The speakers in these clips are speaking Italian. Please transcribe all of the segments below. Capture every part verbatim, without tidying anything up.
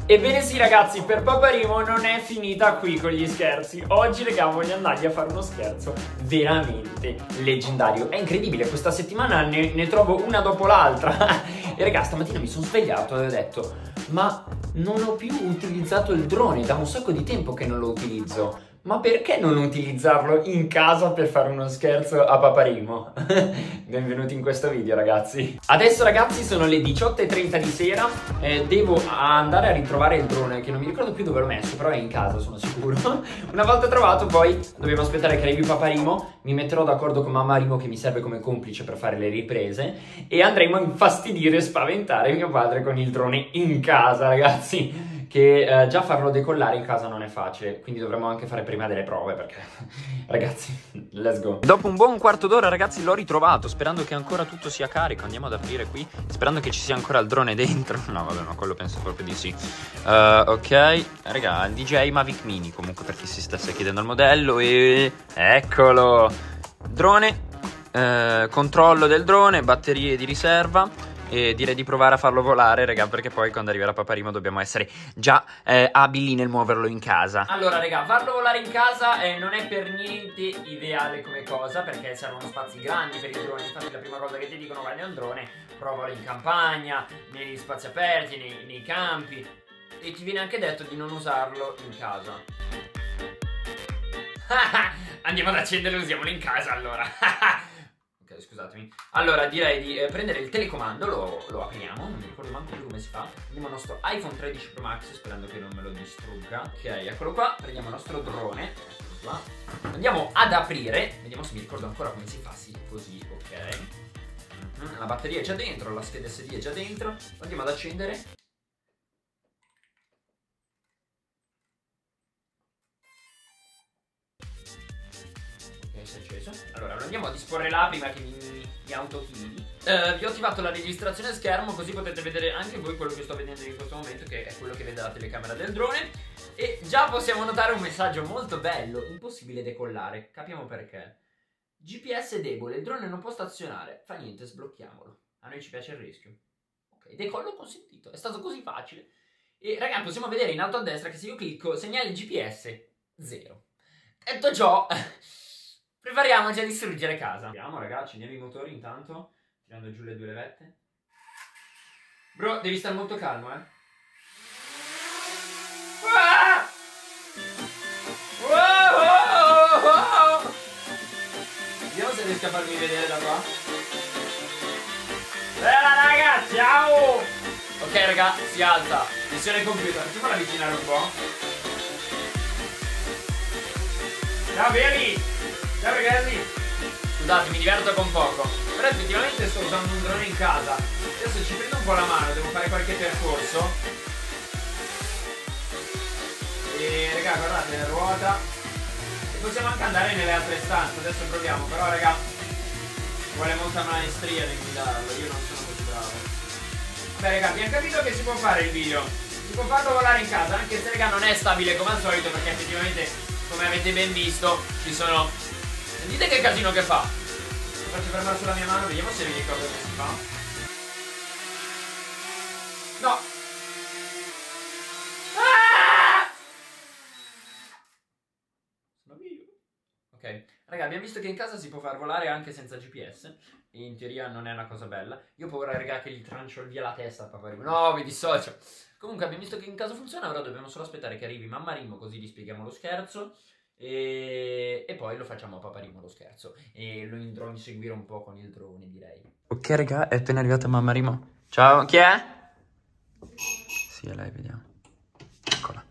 Ebbene sì ragazzi, per Paparimo non è finita qui con gli scherzi. Oggi raga voglio andargli a fare uno scherzo veramente leggendario. È incredibile, questa settimana ne, ne trovo una dopo l'altra. E raga, stamattina mi sono svegliato e ho detto: ma non ho più utilizzato il drone, da un sacco di tempo che non lo utilizzo. Ma perché non utilizzarlo in casa per fare uno scherzo a Paparimo? Benvenuti in questo video ragazzi. Adesso ragazzi sono le diciotto e trenta di sera, eh, devo andare a ritrovare il drone che non mi ricordo più dove l'ho messo, però è in casa sono sicuro. Una volta trovato poi dobbiamo aspettare che arrivi Paparimo, mi metterò d'accordo con Mammarimo che mi serve come complice per fare le riprese e andremo a infastidire e spaventare mio padre con il drone in casa ragazzi. Che eh, già farlo decollare in casa non è facile, quindi dovremmo anche fare prima delle prove perché ragazzi, let's go. Dopo un buon quarto d'ora ragazzi l'ho ritrovato, sperando che ancora tutto sia carico. Andiamo ad aprire qui, sperando che ci sia ancora il drone dentro. No vabbè, ma quello penso proprio di sì. uh, Ok, raga, il D J Mavic Mini comunque, per chi si stesse chiedendo il modello. E eccolo, drone, uh, controllo del drone, batterie di riserva. E direi di provare a farlo volare, raga, perché poi quando arriverà Paparimo dobbiamo essere già eh, abili nel muoverlo in casa. Allora, raga, farlo volare in casa eh, non è per niente ideale come cosa, perché servono spazi grandi per il drone. Infatti la prima cosa che ti dicono: vai un drone, provalo in campagna, negli spazi aperti, nei, nei campi. E ti viene anche detto di non usarlo in casa. Andiamo ad accenderlo e usiamolo in casa allora. Ok, scusatemi. Allora direi di eh, prendere il telecomando, lo, lo apriamo, non mi ricordo manco come si fa. Prendiamo il nostro iPhone tredici Pro Max, sperando che non me lo distrugga. Ok, eccolo qua, prendiamo il nostro drone, eccolo qua. Andiamo ad aprire, vediamo se mi ricordo ancora come si fa, sì, così, ok. Mm-hmm. La batteria è già dentro, la scheda S D è già dentro, andiamo ad accendere. Si è acceso. Allora lo andiamo a disporre là prima che mi, mi autochili. uh, Vi ho attivato la registrazione a schermo, così potete vedere anche voi quello che sto vedendo in questo momento, che è quello che vede la telecamera del drone. E già possiamo notare un messaggio molto bello: impossibile decollare. Capiamo perché. G P S debole, il drone non può stazionare. Fa niente, sblocchiamolo. A noi ci piace il rischio. Ok, decollo consentito, è stato così facile. E ragazzi, possiamo vedere in alto a destra che se io clicco segnale G P S zero. Detto ciò, prepariamoci a distruggere casa. Andiamo ragazzi, accendiamo i motori intanto, tirando giù le due levette. Bro, devi stare molto calmo, eh. Ah! Wow, wow, wow. Vediamo se riesco a farmi vedere da qua. Bella raga, ciao. Ok raga, si alza. Missione compiuta. Ti farò avvicinare un po'. Ciao belli. Ciao ragazzi. Scusate, mi diverto con poco, però effettivamente sto usando un drone in casa. Adesso ci prendo un po' la mano, devo fare qualche percorso. E raga, guardate, la ruota. E possiamo anche andare nelle altre stanze. Adesso proviamo, però raga, vuole molta maestria nel guidarlo. Io non sono così bravo. Beh raga, abbiamo capito che si può fare il video. Si può farlo volare in casa, anche se raga non è stabile come al solito, perché effettivamente, come avete ben visto, ci sono... Sentite che casino che fa. Lo faccio fermare sulla mia mano, vediamo se vi ricordo che si fa. No. Ah! Sono vivo. Ok, raga, abbiamo visto che in casa si può far volare anche senza G P S. E in teoria non è una cosa bella. Io ho paura, raga, che gli trancio via la testa a Paparimo. No, mi dissocio. Comunque abbiamo visto che in casa funziona. Ora dobbiamo solo aspettare che arrivi Mammarimo, così gli spieghiamo lo scherzo. E... e poi lo facciamo a Paparimo lo scherzo. E lo andrò a inseguire un po' con il drone, direi. Ok raga, è appena arrivata Mammarimo. Ciao, chi è? Sì, è lei, vediamo. Eccola.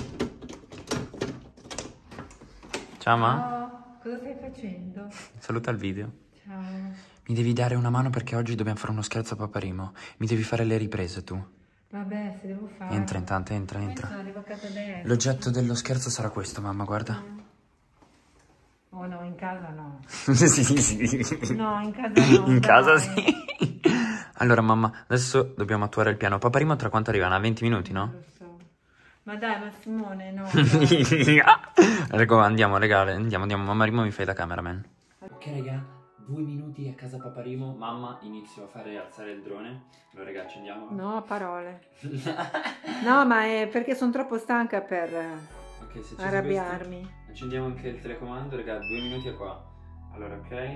Ciao ma. Ciao, cosa stai facendo? Saluta il video. Ciao. Mi devi dare una mano perché oggi dobbiamo fare uno scherzo a Paparimo. Mi devi fare le riprese tu. Vabbè, se devo fare. Entra intanto, entra, entra. Arrivo a casa adesso. L'oggetto dello scherzo sarà questo, mamma, guarda. Oh no, in casa no. Sì, sì. No, in casa no. In dai. casa sì. Allora, mamma, adesso dobbiamo attuare il piano. Paparimo tra quanto arriva? A venti minuti, no? Lo so. Ma dai, ma Simone, no. Rego, andiamo, regale, andiamo, andiamo. Mammarimo mi fai da cameraman. Ok, raga. Due minuti a casa Paparimo. Mamma, inizio a fare alzare il drone. Allora raga, accendiamo. No, a parole. No, ma è perché sono troppo stanca per Ok, se ci arrabbiarmi. Accendiamo anche il telecomando, raga, due minuti e qua. Allora, ok.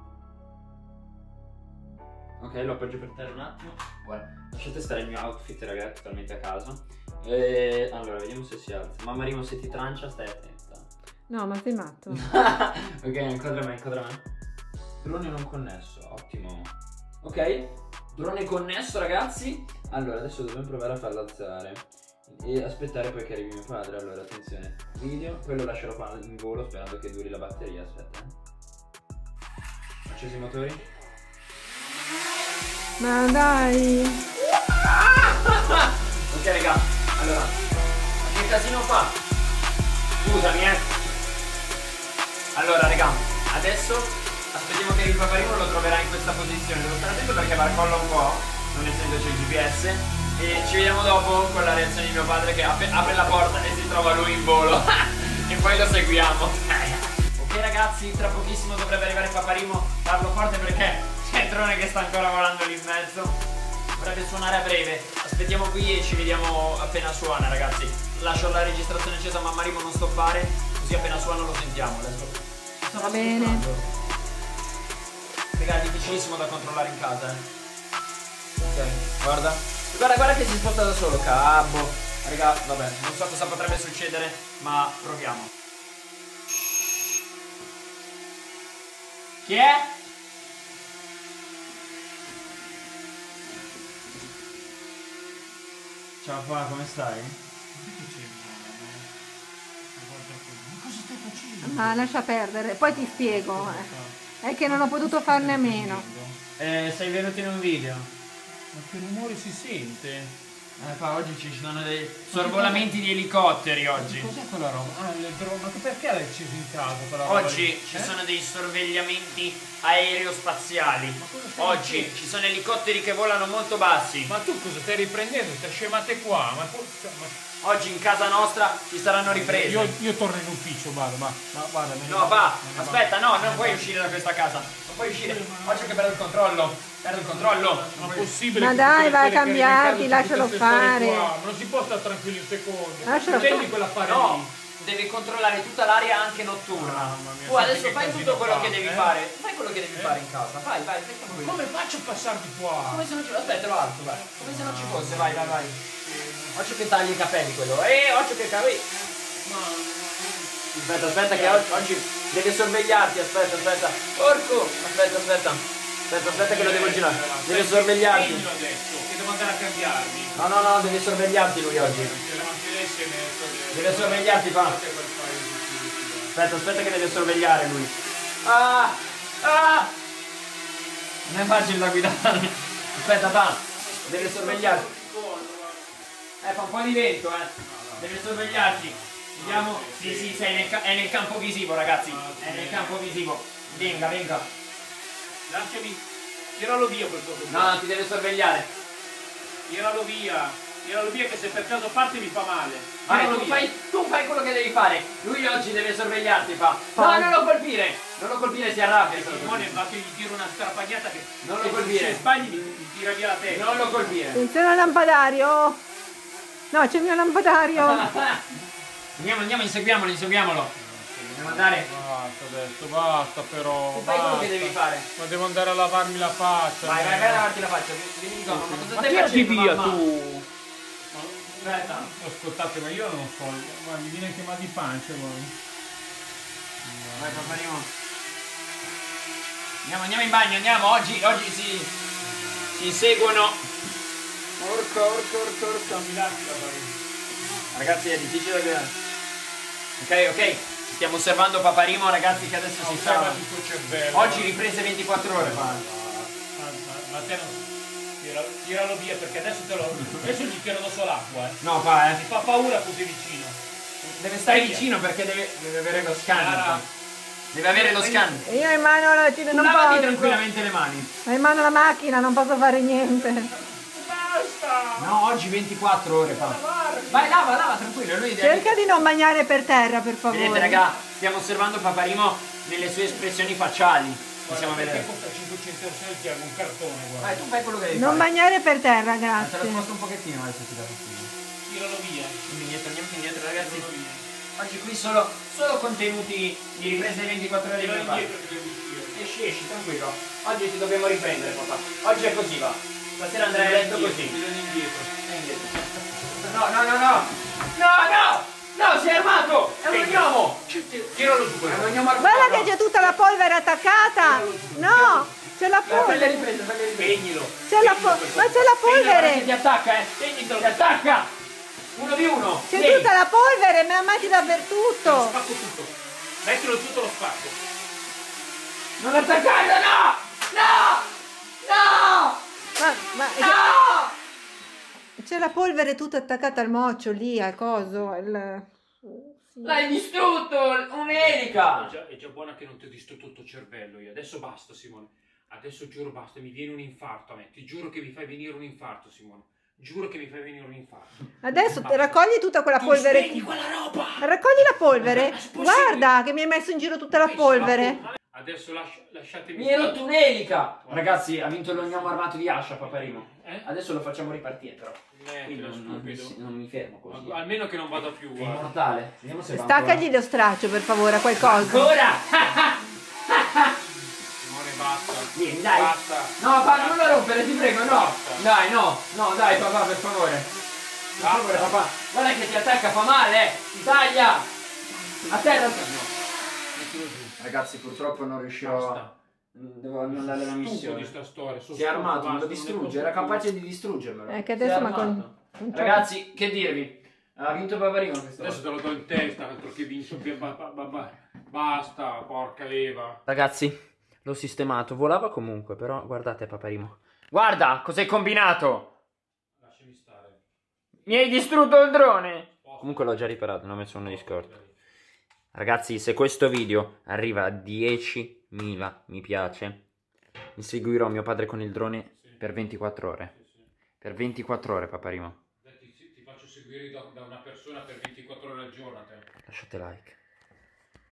Ok, lo appoggio per terra un attimo. Guarda, lasciate stare il mio outfit, raga, totalmente a caso. E allora, vediamo se si alza. Mamma Rimo, se ti trancia, stai attenta. No, ma sei matto. Ok, inquadra me, inquadra me. Drone non connesso, ottimo. Ok, drone connesso, ragazzi. Allora, adesso dobbiamo provare a farlo alzare e aspettare poi che arrivi mio padre. Allora, attenzione, video, poi lo lascerò qua in volo sperando che duri la batteria. Aspetta, eh. Accesi i motori. Ma dai. Ok, raga, allora, che casino fa? Scusami, eh. Allora, raga, adesso aspettiamo che il Paparino lo troverà in questa posizione. Devo stare attento perché barcolla un po', non essendoci il G P S. E ci vediamo dopo con la reazione di mio padre che apre, apre la porta e si trova lui in volo. E poi lo seguiamo. Ok ragazzi, tra pochissimo dovrebbe arrivare Paparimo. Parlo forte perché c'è il drone che sta ancora volando lì in mezzo. Dovrebbe suonare a breve. Aspettiamo qui e ci vediamo appena suona, ragazzi. Lascio la registrazione accesa, Mamma Rimo non stoppare, così appena suona lo sentiamo. Adesso Va bene. Raga, è difficilissimo da controllare in casa, eh. Ok, guarda. Guarda, guarda che si sposta da solo, cabo. Raga, vabbè, non so cosa potrebbe succedere, ma proviamo. Chi è? Ciao pa, come stai? Cosa stai facendo? Ma lascia perdere, poi ti spiego. eh. È che non ho potuto farne a meno. Eh, sei venuto in un video. Ma che rumore si sente? Eh, pa, oggi ci sono dei sorvolamenti di elicotteri oggi. Cos'è quella roba? Ah, il drone. Ma perché l'hai acceso in casa quella roba? Oggi lì? ci Eh? sono dei sorvegliamenti aerospaziali. cosa stai Oggi dicendo? ci sono elicotteri che volano molto bassi. Ma tu cosa stai riprendendo? Stai scemate qua? Ma, tu- ma- Oggi in casa nostra ci saranno riprese. Io, io torno in ufficio, vado, ma, ma guarda, me ne No, vado, pa, me ne aspetta, vado. no, Me ne non puoi vado. uscire da questa casa. Non puoi uscire. Oggi che perdo il controllo. Perdo il controllo. Ma è possibile Ma che dai, tutte le vai a sere che arrivi in casa cambiarti, ci lascialo queste storie fare. qua? Ma non si può stare tranquilli un secondo. Lascialo Accendi fare. quell'affare No, lì. devi controllare tutta l'area anche notturna. Mamma mia, Tu senti adesso che fai casino tutto quello fa, che devi eh? fare. Fai quello che devi Eh? fare in casa. Vai, vai, facciamo qui. Come faccio a passare di qua? Come se non ci aspetta, lo alzo, vai. Come se non ci fosse, vai, vai, vai. Occhio che tagli i capelli quello. Eh, occhio che capelli. Aspetta, aspetta che oggi, oggi deve sorvegliarti, aspetta, aspetta. Porco! Aspetta, aspetta. Aspetta, aspetta che lo devo girare. Deve sorvegliarti. Io ho detto che devo andare a cambiarmi. No, no, no, deve sorvegliarti lui oggi. Anche lei si è messo. Deve sorvegliarti, fa. Aspetta, aspetta che deve sorvegliare lui. Ah! Ah! Non è facile da guidare. Aspetta, fa. Deve sorvegliarti. Eh, fa un po' di vento, eh. Deve sorvegliarti. Vediamo. Sì, sì, sei nel, è nel campo visivo, ragazzi. È nel campo visivo. Venga, venga. Lasciami. Tiralo via quel coso. No, ti deve sorvegliare. Tiralo via. Tiralo via che se per caso parte mi fa male. Vai, Tiralo tu via. fai, tu fai quello che devi fare. Lui oggi deve sorvegliarti, fa. No, non lo colpire. Non lo colpire, si arrabbia. Simone, va che gli tiro una strapagnata che Non lo che colpire. se sbagli mi, mi tira via la testa. Non lo colpire. Attenzione al lampadario. No, c'è il mio lampadario. Andiamo, andiamo, inseguiamolo, inseguiamolo. Dobbiamo andare. Basta adesso, basta però. Tu fai quello che basta. devi fare. Ma devo andare a lavarmi la faccia. Vai, vai, vai a lavarti la faccia. Vieni di qua, ma cosa Ma stai tirati facendo, via mamma? tu. Aspetta. Ascoltate, ma io non so, ma mi viene anche mal di pancia, guarda. Vai, Paparino. Andiamo, andiamo in bagno, andiamo. Oggi, oggi si, si inseguono. Orca, orca, orca, orca. Ragazzi, è difficile da guidare. Ok, ok. Stiamo osservando Paparimo, ragazzi, che adesso si sta. il tuo cervello. Oggi riprese ventiquattro ore, fa. Ma, ma, ma te non. Tira- tiralo via perché adesso te lo. Adesso gli tiro addosso l'acqua, eh. No, fa, Mi eh. fa paura così vicino. Deve stare Via. vicino perché deve, deve avere lo scanner. Chiara. fa. Deve avere lo scanner. Io in mano la- Tu non lavati posso. tranquillamente le mani. Ho in mano la macchina, non posso fare niente. Basta! No, oggi ventiquattro ore fa. Vai, lava, lava, tranquillo. Lui deve... Cerca di non bagnare per terra, per favore. Vedete, raga, stiamo osservando Paparimo nelle sue espressioni facciali. Possiamo Guarda, vedere. perché costa cinquecento euro, se no ti hago un cartone, guarda. Vai, tu fai quello che devi Non fare. bagnare per terra, Ah, te lo grazie. sposto un pochettino adesso ti dà fastidio. Tiralo via. Indietro, andiamo indietro ragazzi. Tiralo via. Oggi qui solo, solo contenuti di riprese ventiquattro ore di Tiralo mio padre. indietro che devo uscire. Esci, esci, tranquillo. Oggi ti dobbiamo riprendere, papà. Oggi è così, va. Stasera andrai a letto così. Tiralo indietro. Stai indietro. No, no, no, no. No, no! No, si è armato! È un gnomo! Tiralo su È quello. un gnomo armato. Guarda che c'è tutta la polvere attaccata. No, c'è la Fai le polvere. riprese, fai le riprese. Spegnilo. C'è la po- ma c'è la Guarda che ti polvere. attacca, eh. Spegnitelo. Ti attacca! Uno di uno. C'è Vieni. tutta la polvere, me la metti Lo dappertutto. spacco tutto. Mettilo tutto, lo spacco. Non attaccarlo, no! No! No! Ma, ma No! c'è la polvere tutta attaccata al moccio lì, al coso. al- sì. L'hai distrutto! Un'elica! È già, è già buona che non ti ho distrutto tutto il cervello io. Adesso basta, Simone. Adesso giuro basta, mi viene un infarto a me. Ti giuro che mi fai venire un infarto, Simone. Giuro che mi fai venire un infarto. Adesso Basta. raccogli tutta quella Tu polvere. spegni quella roba! Raccogli la polvere. Ma è possibile? Guarda che mi hai messo in giro tutta la polvere. Adesso lascia- lasciatemi. Mi hai rotto un'elica! Ragazzi, ha vinto lo gnomo armato di Ascia, Paparino. Eh? Adesso lo facciamo ripartire, però. Eh, Quindi che non, non mi, stupido. non mi fermo così. Ma- Almeno che non vada più, È guarda. immortale. Vediamo se va Staccagli lo straccio per favore a qualcosa. ancora. Simone, basta. Vieni, dai. Basta. No, papà, non lo rompere, ti prego, no. Basta. Dai, no. No, dai, papà, per favore. Per favore, papà. Guarda che ti attacca, fa male, eh. Ti taglia. A terra. Mettilo giù. Ragazzi, purtroppo non riuscirò. Basta. Devo annullare la Stufo di missione. sta storia. sono Si è stufo, armato, basta, me lo non ne distrugge, posso era più. capace di distruggermelo. Eh, che Si è adesso ma con- armato. con ciò- Ragazzi, che dirvi? Ha vinto Paparino questa Adesso volta. te lo do in testa, altro che vinto. che ba- ba- ba- ba- Basta, porca leva. Ragazzi, l'ho sistemato. Volava comunque, però guardate Paparino. Guarda, cos'hai combinato? Lasciami stare. Mi hai distrutto il drone. Comunque l'ho già riparato, ne ho messo uno di scorta. Ragazzi, se questo video arriva a diecimila mi piace, inseguirò mio padre con il drone per ventiquattro ore. Sì, sì. Per ventiquattro ore, Paparino. Dai, Ti, ti faccio seguire da, da una persona per ventiquattro ore al giorno a te. Lasciate like.